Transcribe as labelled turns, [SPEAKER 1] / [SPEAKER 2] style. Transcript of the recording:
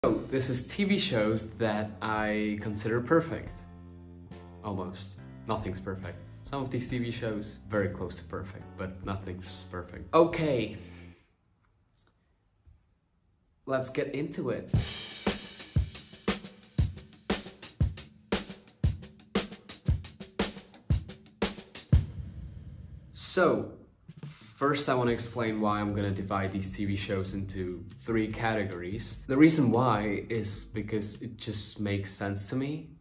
[SPEAKER 1] So, this is TV shows that I consider perfect. Almost. Nothing's perfect. Some of these TV shows, very close to perfect, but nothing's perfect. Okay. Let's get into it. So, first I want to explain why I'm gonna divide these TV shows into 3 categories. The reason why is because it just makes sense to me.